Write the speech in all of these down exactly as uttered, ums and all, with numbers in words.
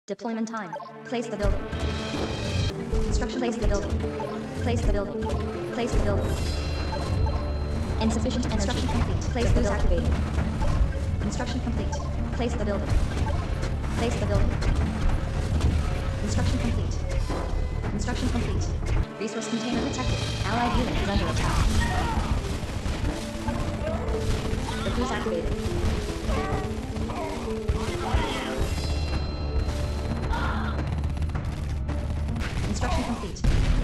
Deployment time. Place the building. Construction. Place the building. Place the building. Place the building. Insufficient construction complete. Place the activated. Construction complete. Place the building. Place the building. Construction complete. Construction complete. Resource container detected. Allied unit is under attack. The crew is activated. Construction complete.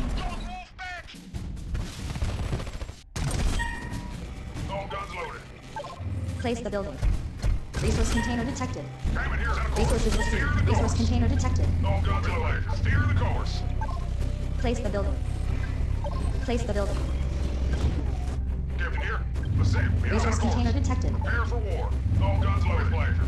All guns loaded. Place the building. Resource container detected. Damon, here's a course. Resources Steer received. the Resource course. container detected. All guns loaded. Steer the course. Place the building. Place the building. Captain here. The safe. Be out Resource of course. container detected. Prepare for war. All guns loaded. Pleasure.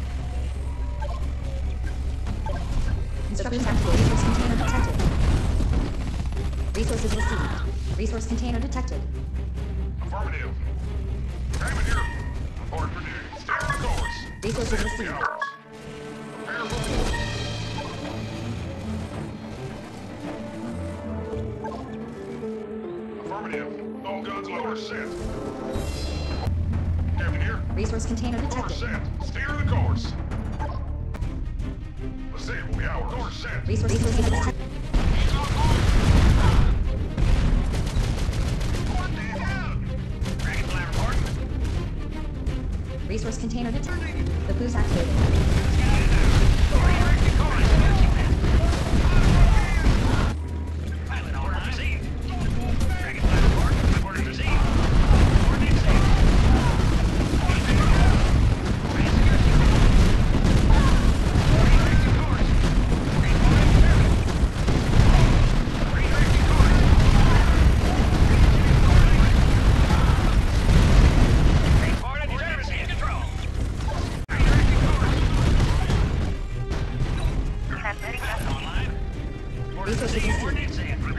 Instructions activated. Resource container detected. Resources received. Resource container detected. Affirmative. Damon here. Report for duty. Steer the course. Resources Safe. Be received. ours. Prepare for war. Affirmative. All guns loaded. Set. Captain here. Resource container Course detected. set. Steer the course. The safe will be ours. Course set. Resource container detected. Resource container detected. The boost activated. Resources received.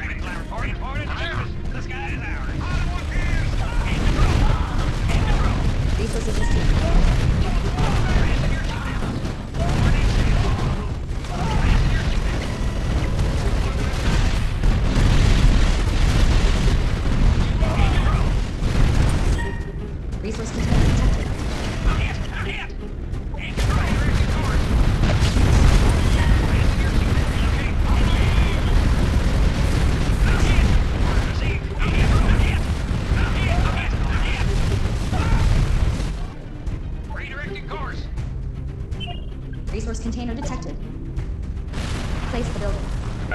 Resources received. Resource container detected. Resource container detected. Place the building.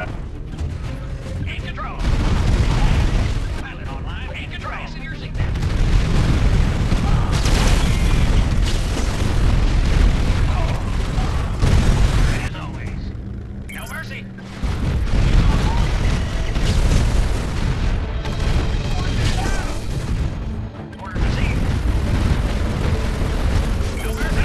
In control. Pilot online. In control. Fasten your seatbelt. As always. No mercy. Order received. No mercy.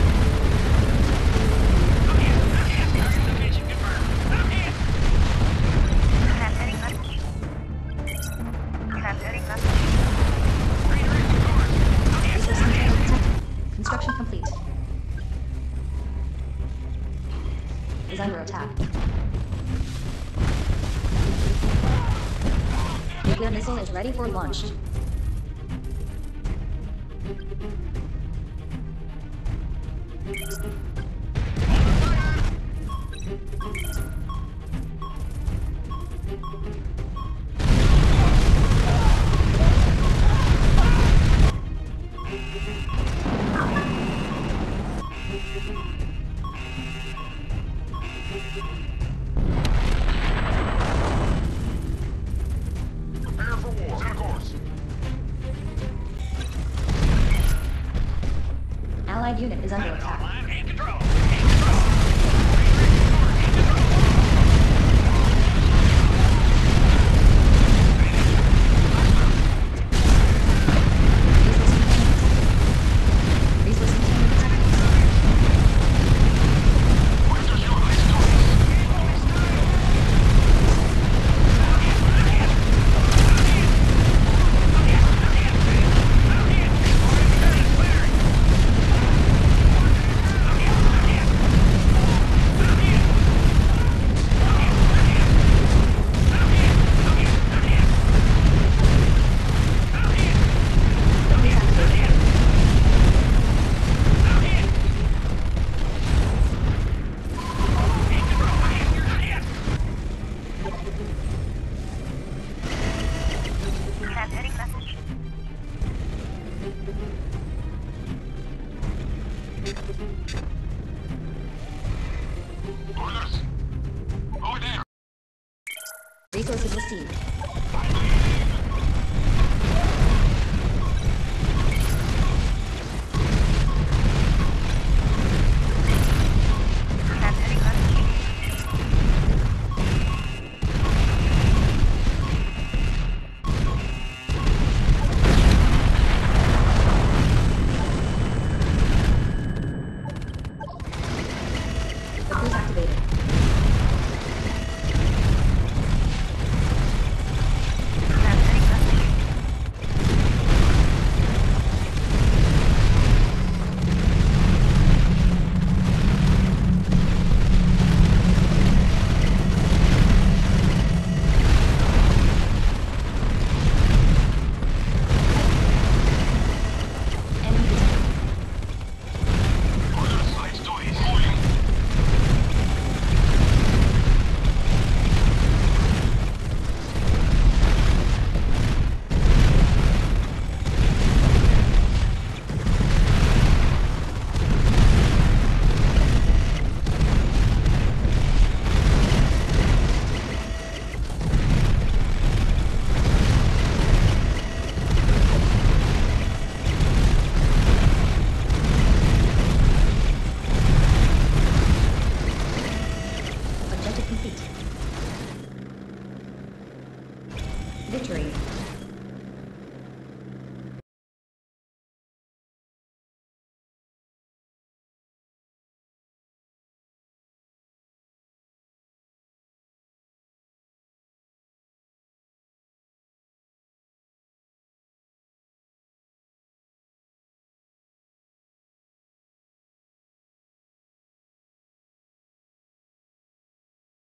I'm in. Location confirmed. I'm in. Transmitting message. Transmitting message. Redirecting course. I'm in. Resource container detected. Construction complete. Is under attack. Nuclear missile is ready for launch. Prepare for war. Set a course. Allied unit is under Pilot attack. online. In control. explosive was seen.